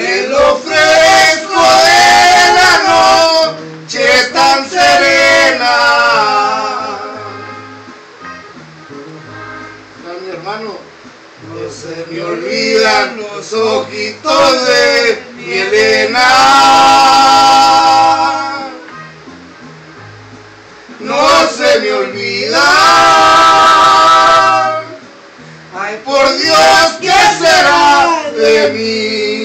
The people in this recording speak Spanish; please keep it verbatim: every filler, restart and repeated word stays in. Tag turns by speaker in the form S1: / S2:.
S1: de lo fresco de la noche tan serena. Mi hermano, no se me olvidan los ojitos de mi Elena. No se me olvida. Ay, por Dios, ¿qué será de mí?